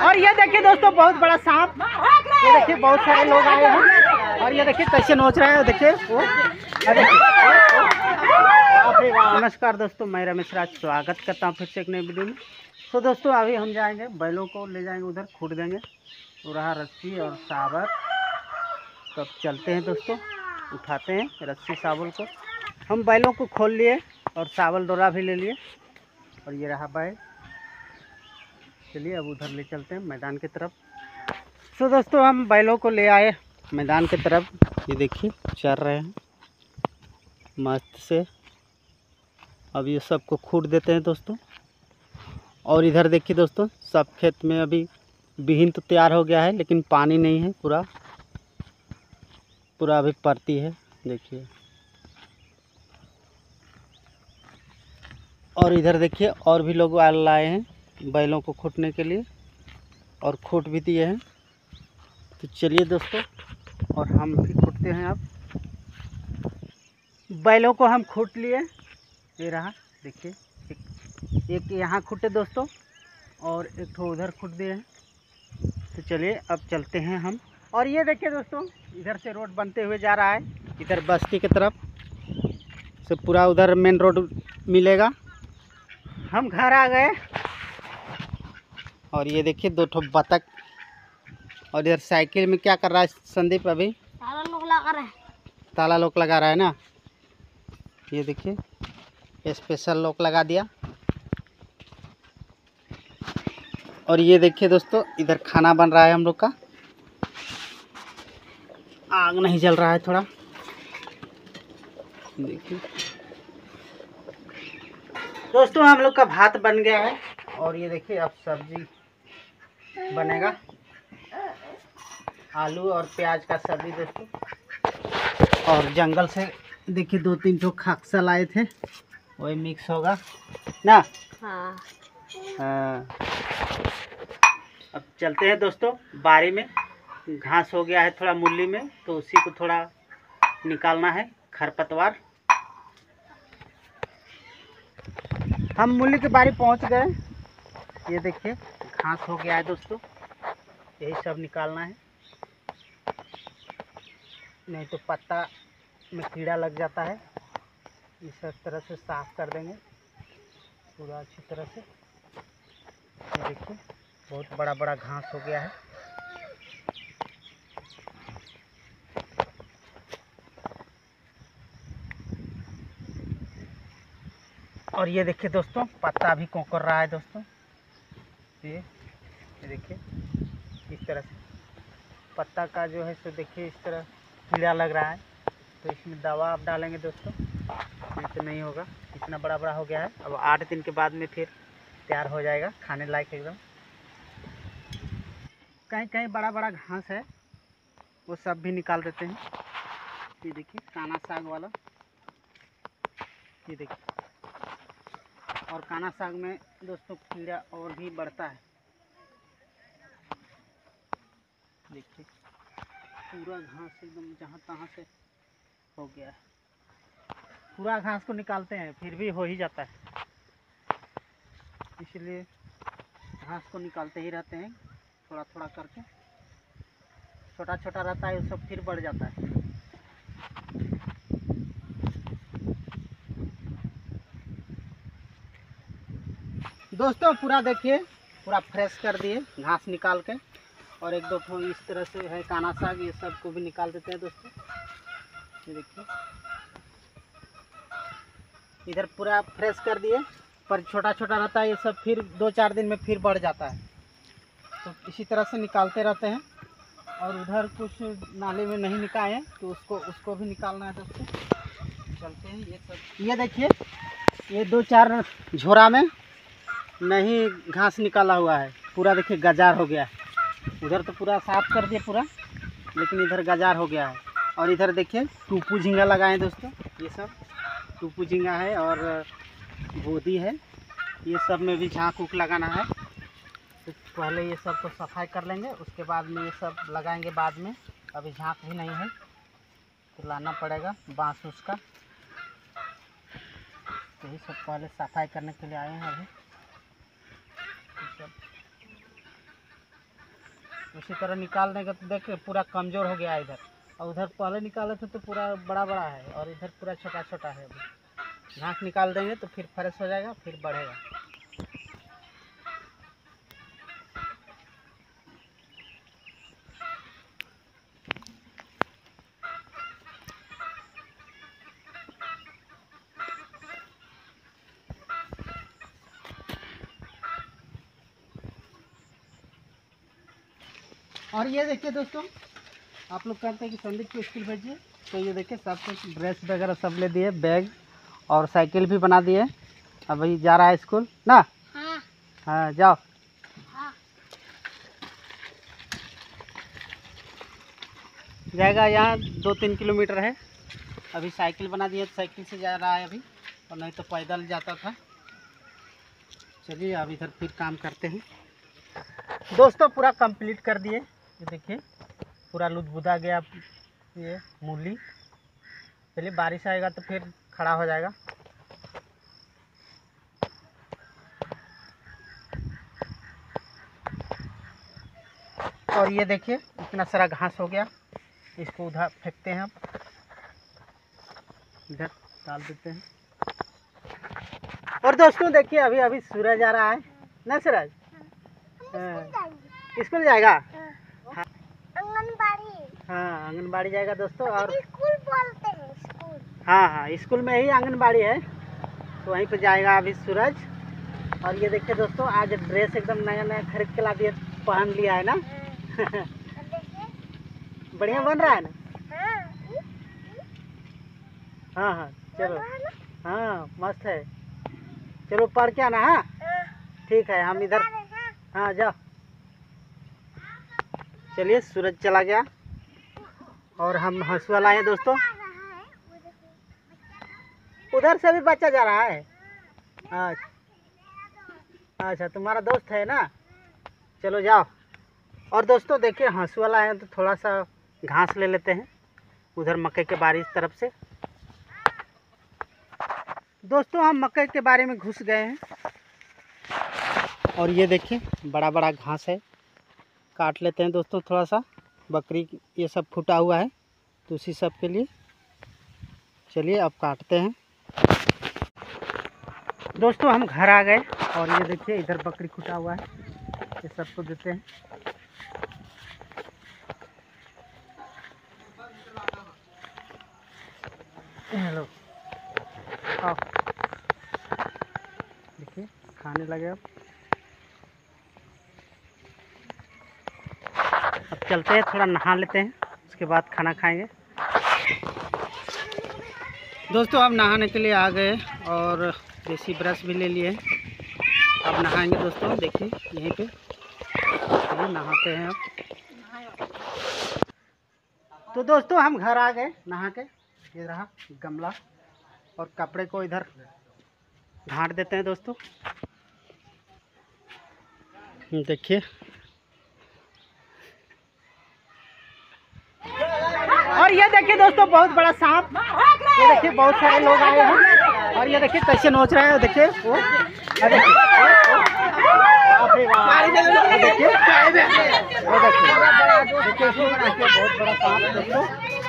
और ये देखिए दोस्तों बहुत बड़ा सांप, ये देखिए बहुत सारे लोग आए हैं और ये देखिए कैसे नोच रहे हैं, देखिए वो। नमस्कार दोस्तों, मैं रमेश राज स्वागत करता हूँ फिर से एक नई वीडियो में। तो दोस्तों अभी हम जाएंगे, बैलों को ले जाएंगे उधर, खूट देंगे, तो रहा रस्सी और साबर। तब चलते हैं दोस्तों, उठाते हैं रस्सी साबल को। हम बैलों को खोल लिए और साबल डोरा भी ले लिए और ये रहा बैल। चलिए अब उधर ले चलते हैं मैदान की तरफ। तो दोस्तों हम बैलों को ले आए मैदान की तरफ, ये देखिए चल रहे हैं मस्त से। अब ये सबको खूट देते हैं दोस्तों। और इधर देखिए दोस्तों, सब खेत में अभी बीहन तो तैयार हो गया है, लेकिन पानी नहीं है, पूरा अभी परती है, देखिए। और इधर देखिए और भी लोग लाए हैं बैलों को खूटने के लिए और खूट भी दिए हैं। तो चलिए दोस्तों, और हम भी खूटते हैं। अब बैलों को हम खूट लिए, ये रहा देखिए, एक यहाँ खूटे दोस्तों और एक ठो उधर खूट दिए हैं। तो चलिए अब चलते हैं हम। और ये देखिए दोस्तों, इधर से रोड बनते हुए जा रहा है, इधर बस्ती की तरफ से पूरा उधर मेन रोड मिलेगा। हम घर आ गए और ये देखिए दो ठो बतख। और इधर साइकिल में क्या कर रहा है संदीप? अभी ताला लॉक लगा रहा है। ताला लॉक लगा रहा है ना, ये देखिए स्पेशल लॉक लगा दिया। और ये देखिए दोस्तों, इधर खाना बन रहा है हम लोग का। आग नहीं जल रहा है थोड़ा, देखिए दोस्तों हम लोग का भात बन गया है। और ये देखिए अब सब्जी बनेगा, आलू और प्याज का सब्जी दोस्तों। और जंगल से देखिए 2-3 ठो खाकसा लाए थे, वही मिक्स होगा ना। हाँ। अब चलते हैं दोस्तों बारी में। घास हो गया है थोड़ा मूली में, तो उसी को थोड़ा निकालना है, खरपतवार। हम मूली की बारी पहुंच गए, ये देखिए घास हो गया है दोस्तों, यही सब निकालना है, नहीं तो पत्ता में कीड़ा लग जाता है। इस तरह से साफ कर देंगे पूरा अच्छी तरह से। ये देखिए बहुत बड़ा बड़ा घास हो गया है। और ये देखिए दोस्तों, पत्ता भी कोंकर रहा है दोस्तों, ये देखिए इस तरह से पत्ता का जो है सो देखिए इस तरह कीड़ा लग रहा है। तो इसमें दवा आप डालेंगे दोस्तों, नहीं तो नहीं होगा। इतना बड़ा बड़ा हो गया है, अब 8 दिन के बाद में फिर तैयार हो जाएगा खाने लायक एकदम। कहीं कहीं बड़ा बड़ा घास है, वो सब भी निकाल देते हैं। ये देखिए काना साग वाला, ये देखिए। और काना साग में दोस्तों कीड़ा और भी बढ़ता है, देखिए पूरा घास एकदम जहाँ तहाँ से हो गया है। पूरा घास को निकालते हैं फिर भी हो ही जाता है, इसलिए घास को निकालते ही रहते हैं थोड़ा थोड़ा करके। छोटा छोटा रहता है वो सब फिर बढ़ जाता है। दोस्तों पूरा देखिए पूरा फ्रेश कर दिए घास निकाल के। और 1-2 ठो इस तरह से है काना साग, ये सब को भी निकाल देते हैं दोस्तों। ये देखिए इधर पूरा फ्रेश कर दिए, पर छोटा छोटा रहता है ये सब, फिर 2-4 दिन में फिर बढ़ जाता है। तो इसी तरह से निकालते रहते हैं। और उधर कुछ नाले में नहीं निकाले हैं, तो उसको भी निकालना है दोस्तों। चलते हैं ये सब। ये देखिए ये 2-4 झोरा में नहीं घास निकाला हुआ है, पूरा देखिए गजार हो गया है। उधर तो पूरा साफ कर दिया पूरा, लेकिन इधर गजार हो गया है। और इधर देखिए टूपू झींगा लगाए हैं दोस्तों, ये सब टूपू झींगा है और बोदी है। ये सब में भी झाँक उक लगाना है, तो पहले ये सब को सफाई कर लेंगे, उसके बाद में ये सब लगाएंगे बाद में। अभी झाँक भी नहीं है तो लाना पड़ेगा बाँस उसका। तो यही सब पहले सफाई करने के लिए आए हैं अभी। उसी तरह निकालने का तो देखिए पूरा कमज़ोर हो गया है इधर, और उधर पहले निकाले थे तो पूरा बड़ा बड़ा है और इधर पूरा छोटा छोटा है। अभी घास निकाल देंगे तो फिर फ्रेश हो जाएगा, फिर बढ़ेगा। और ये देखिए दोस्तों, आप लोग कहते हैं कि संदीप को स्कूल भेजिए, तो ये देखिए सब कुछ ड्रेस वगैरह सब ले दिए, बैग और साइकिल भी बना दिए। अब वही जा रहा है स्कूल ना। हाँ, हाँ जाओ। हाँ। जाएगा यहाँ 2-3 किलोमीटर है। अभी साइकिल बना दिए, साइकिल से जा रहा है अभी, और नहीं तो पैदल जाता था। चलिए अब इधर फिर काम करते हैं दोस्तों। पूरा कंप्लीट कर दिए, ये देखिए पूरा लुदबुदा गया ये मूली। चलिए बारिश आएगा तो फिर खड़ा हो जाएगा। और ये देखिए इतना सारा घास हो गया, इसको उधर फेंकते हैं, अब इधर डाल देते हैं। और दोस्तों देखिए अभी अभी सूरज आ रहा है ना। सूरज स्कूल जाएगा। हाँ आंगनबाड़ी। हाँ आंगनबाड़ी जाएगा दोस्तों। और स्कूल बोलते हैं स्कूल। हाँ हाँ स्कूल में ही आंगनबाड़ी है, तो वहीं पे जाएगा अभी सूरज। और ये देखिए दोस्तों, आज ड्रेस एकदम नया नया खरीद के ला दिए, पहन लिया है ना। बढ़िया बन रहा है ना। हाँ हाँ चलो, हाँ मस्त है। चलो पढ़ के आना। हाँ ठीक है, हम इधर। हाँ जाओ। चलिए सूरज चला गया और हम हंसुआ लाए दोस्तों। उधर से भी बच्चा जा रहा है। अच्छा तुम्हारा दोस्त है ना, चलो जाओ। और दोस्तों देखिए हंसुआ लाए हैं तो थोड़ा सा घास ले लेते हैं उधर मकई के बारी तरफ से। दोस्तों हम मकई के बारे में घुस गए हैं, और ये देखिए बड़ा बड़ा घास है, काट लेते हैं दोस्तों थोड़ा सा। बकरी ये सब फूटा हुआ है तो उसी सब के लिए। चलिए अब काटते हैं दोस्तों। हम घर आ गए और ये देखिए इधर बकरी फूटा हुआ है, ये सबको देते हैं। हेलो आओ, देखिए खाने लगे। अब चलते हैं, थोड़ा नहा लेते हैं, उसके बाद खाना खाएंगे दोस्तों। अब नहाने के लिए आ गए और देसी ब्रश भी ले लिए। अब नहाएंगे दोस्तों, देखिए यहीं पे नहाते हैं अब। तो दोस्तों हम घर आ गए नहा के। ये रहा गमला, और कपड़े को इधर ढाँट देते हैं दोस्तों। देखिए और ये देखिए दोस्तों बहुत बड़ा सांप। ये देखिए बहुत सारे लोग आए हैं, और ये देखिए कैसे नोच रहे हैं। देखिए वो देखिए बहुत बड़ा सांप दोस्तों।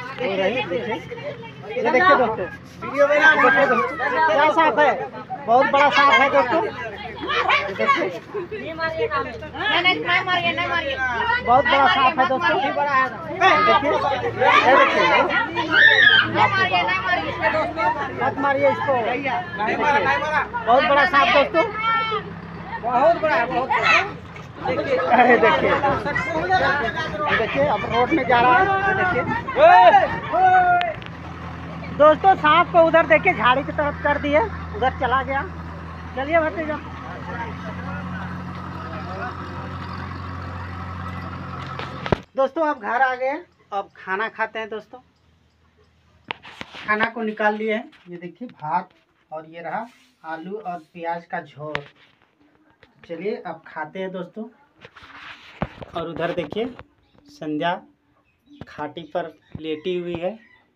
ये देखिए दोस्तों, वीडियो में देखिए दोस्तों क्या सांप है, बहुत बड़ा सांप है दोस्तों। बहुत बड़ा सांप है दोस्तों। मत मारिए इसको, बहुत बड़ा सांप दोस्तों, बहुत बड़ा है, बहुत बड़ा। देखिए देखिए अब रोड में जा रहा है। देखिए दोस्तों सांप को उधर देखिए झाड़ी की तरफ कर दिए, उधर चला गया। चलिए भतीजा। दोस्तों अब घर आ गए, अब खाना खाते हैं दोस्तों। खाना को निकाल लिए हैं, ये देखिए भात, और ये रहा आलू और प्याज का झोल। चलिए अब खाते हैं दोस्तों। और उधर देखिए संध्या खाटी पर लेटी हुई है।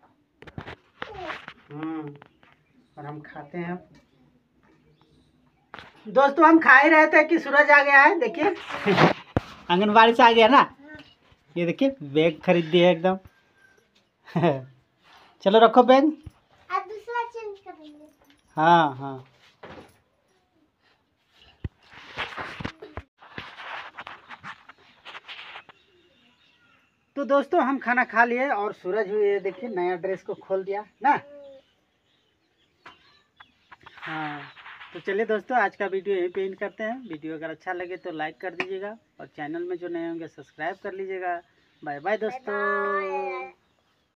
और हम खाते हैं दोस्तों। हम खा ही रहे थे कि सूरज आ गया है। देखिए आंगनबाड़ी से आ गया ना, ये देखिए बैग खरीद दिया एकदम। चलो रखो बैग। अब दूसरा चेंज करेंगे। हाँ हाँ। तो दोस्तों हम खाना खा लिए और सूरज भी ये देखिए नया ड्रेस को खोल दिया ना। हाँ तो चलिए दोस्तों आज का वीडियो यहीं पे एंड करते हैं। वीडियो अगर अच्छा लगे तो लाइक कर दीजिएगा और चैनल में जो नए होंगे सब्सक्राइब कर लीजिएगा। बाय बाय दोस्तों।